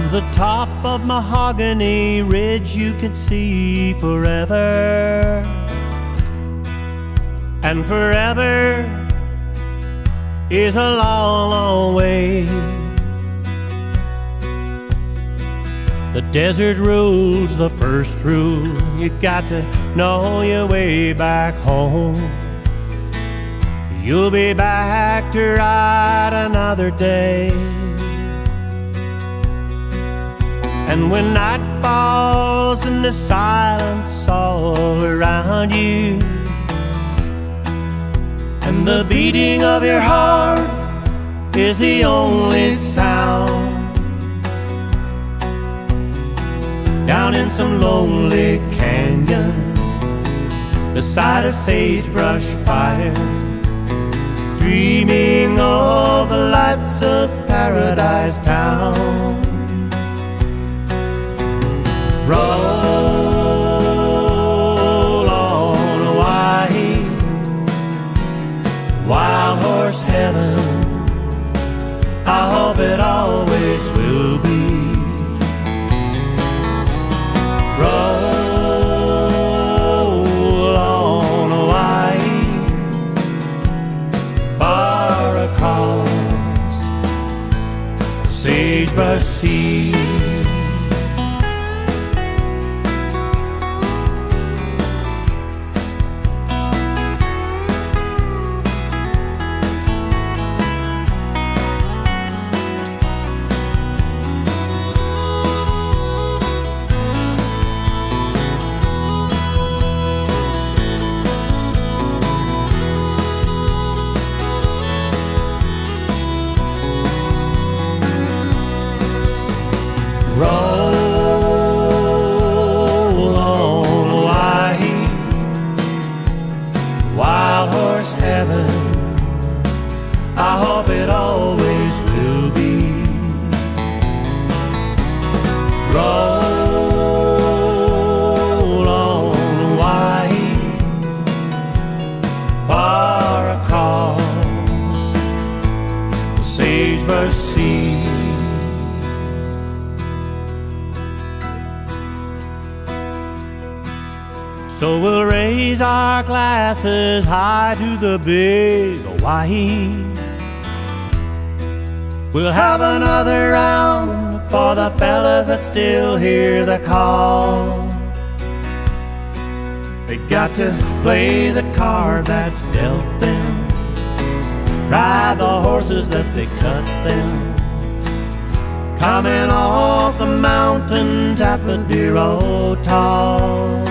From the top of Mahogany Ridge you could see forever, and forever is a long, long way. The desert rules the first rule. You got to know your way back home. You'll be back to ride another day. And when night falls and the silence all around you, and the beating of your heart is the only sound, down in some lonely canyon beside a sagebrush fire, dreaming of the lights of Paradise Town. Roll on, Hawaii, wild horse heaven, I hope it always will be. Roll on, Hawaii, far across the sagebrush sea. Roll on, Hawaii, wild horse heaven, I hope it always will be. Roll on, Hawaii, far across the sagebrush sea. So we'll raise our glasses high to the big Hawaii. We'll have another round for the fellas that still hear the call. They got to play the card that's dealt them, ride the horses that they cut them, coming off the mountain Tappadeiro tall.